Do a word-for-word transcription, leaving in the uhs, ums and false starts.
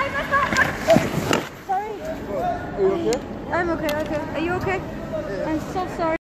Sorry. Are you okay? I'm okay, okay. Are you okay? I'm so sorry.